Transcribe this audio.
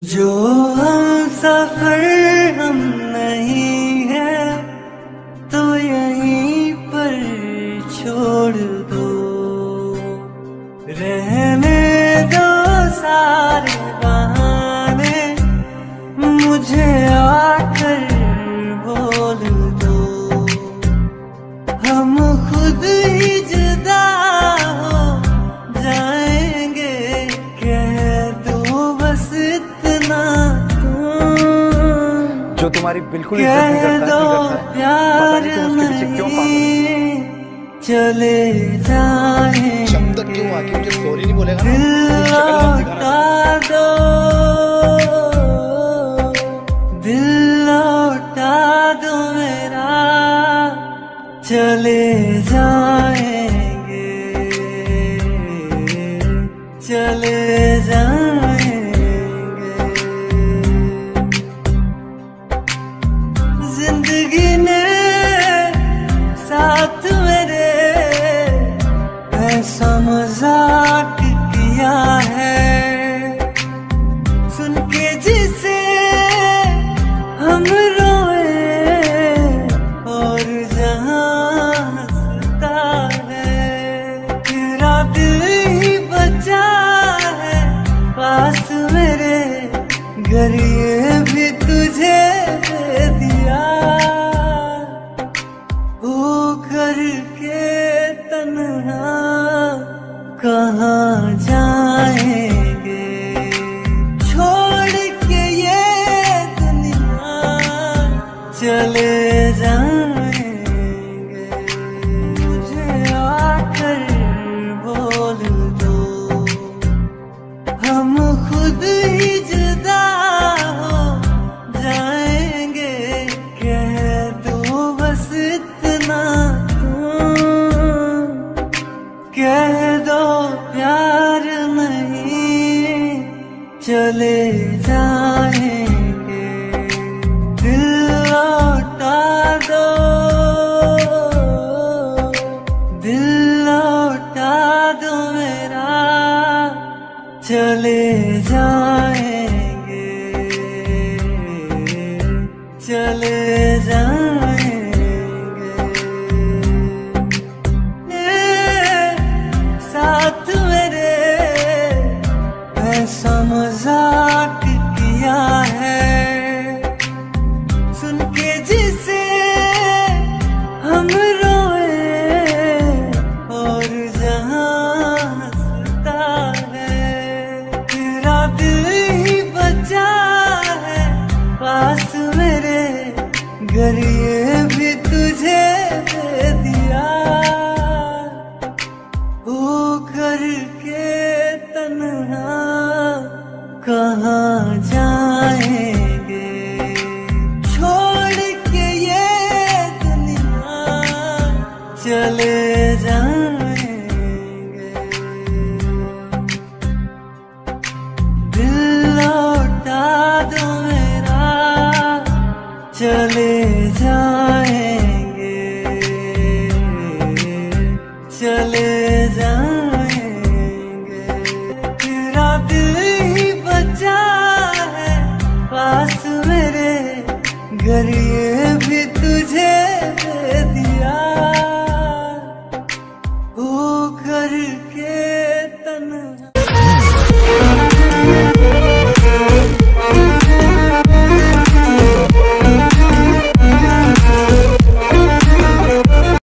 जो हम सफर हम नहीं है तो यहीं पर छोड़ दो, रहने दो सारे बहाने, मुझे आकर बोल दो। हम खुद ही जुदा हो जाएंगे, कह दो बस इतना जो तुम्हारी बिल्कुल इज्जत नहीं करता, प्यार नहीं चले जाएंगे। तक क्यों आके मुझे सॉरी नहीं बोलेगा? दिल लौटा दो, दिल लौटा दो मेरा, चले जाएंगे, चले जाएंगे। जिंदगी ने साथ मेरे ऐसा मजाक किया है, सुन के जिसे हम रोए और जहां हंसता है। तेरा दिल ही बचा है पास मेरे, घर ये भी तुझे दे दिया। वो करके तन्हा कहाँ जाएंगे, छोड़ के ये दुनिया चले जाएंगे। मुझे आकर बोल दो, हम खुद ही जुदा हो जाएंगे, कह दो बस इतना कह दो प्यार नहीं चले जाएंगे। दिल लौटा दो, दिल लौटा दो मेरा, चले जाएंगे, चले जाएंगे। साथ मेरे ऐसा मजाक किया है, सुन के जिसे हम रोए और जहां हंसता है। तेरा दिल ही बचा है पास मेरे, घर ये भी तुझे दे दिया। वो करके तन्हा कहाँ जाएंगे, छोड़ के ये दुनिया चले जाएंगे। दिल लौटा दो मेरा, चले जाएंगे, चले जाएंगे। तेरा दिल ही बचा है पास मेरे, घर ये